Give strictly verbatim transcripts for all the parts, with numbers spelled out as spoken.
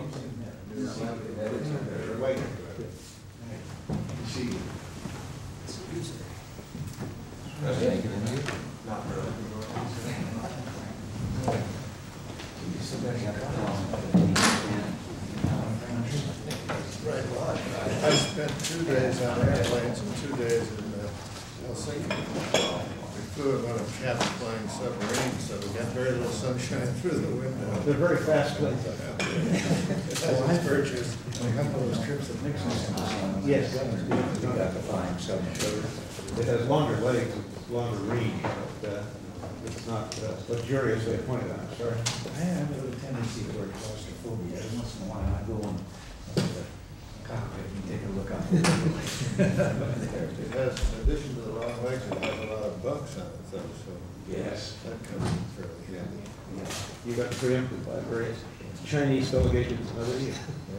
They're waiting. See. Not really. Right, well, I, I spent two days on airplanes and two days in uh, Helsinki. We flew in one of Cap's flying submarines, so we got very little sunshine through the window. They're very fast planes. That's its virtues. A couple of those trips that Nixon. Yes, that was good. We got the flying submarine. It has longer legs, it's longer range, but uh, it's not uh, luxurious, they pointed out. Sorry. I have a little tendency toward claustrophobia. Every once in a while, I go in the cockpit and take a look out the window. It has, in addition to the long legs, it has a lot of bunks on it, though, so Yes. that comes in fairly handy. Yeah. You got preempted by various Chinese delegations another year.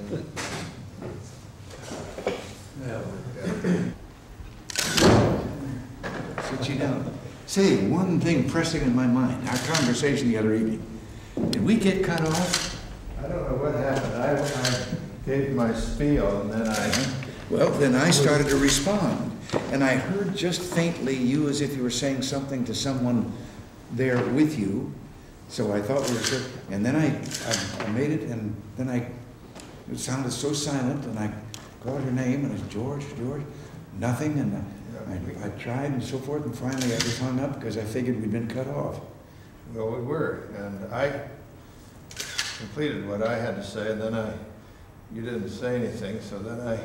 Sit you down. Say, one thing pressing in my mind, our conversation the other evening. Did we get cut off? I don't know what happened. I, I gave my spiel and then I... Well, then I started to respond. And I heard just faintly you as if you were saying something to someone there with you. So I thought we were, and then I, I, I made it, and then I, it sounded so silent, and I called her name, and it was George, George, nothing, and I, I tried and so forth, and finally I just hung up because I figured we'd been cut off. Well, we were, and I completed what I had to say, and then I, you didn't say anything, so then I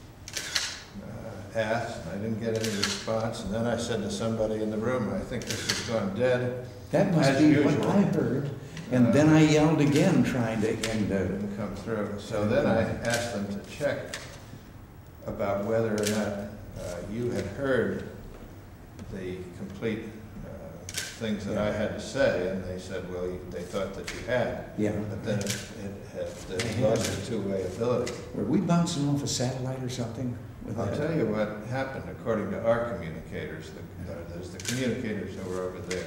uh, asked, and I didn't get any response, and then I said to somebody in the room, I think this has gone dead. That must As be usual. what I heard, and uh, then I yelled again, trying to, and uh, didn't come through. So then I asked them to check about whether or not uh, you had heard the complete uh, things that I had to say, and they said, well, you, they thought that you had. Yeah. But then it, it had it lost a two-way ability. Were we bouncing off a satellite or something? With I'll that? tell you what happened according to our communicators. The, uh, there's the communicators who were over there.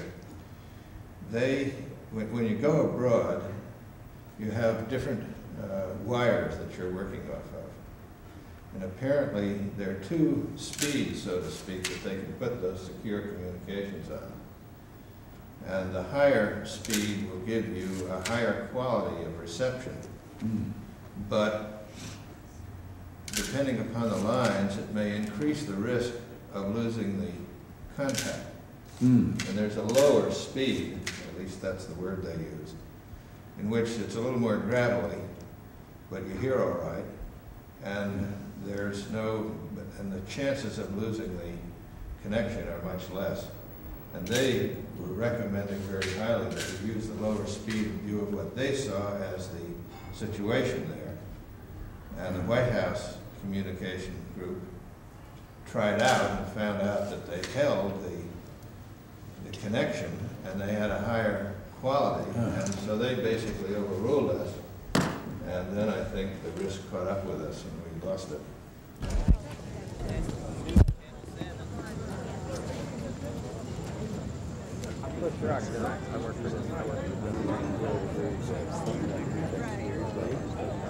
They, when, when you go abroad, you have different uh, wires that you're working off of. And apparently there are two speeds, so to speak, that they can put those secure communications on. And the higher speed will give you a higher quality of reception. Mm. But depending upon the lines, it may increase the risk of losing the contact. Mm. And there's a lower speed, at least that's the word they use, in which it's a little more gravelly, but you hear all right, and there's no, and the chances of losing the connection are much less. And they were recommending very highly that you use the lower speed in view of what they saw as the situation there. And the White House communication group tried out and found out that they held the the connection, and they had a higher quality, and so they basically overruled us, and then I think the risk caught up with us and we lost it. I work for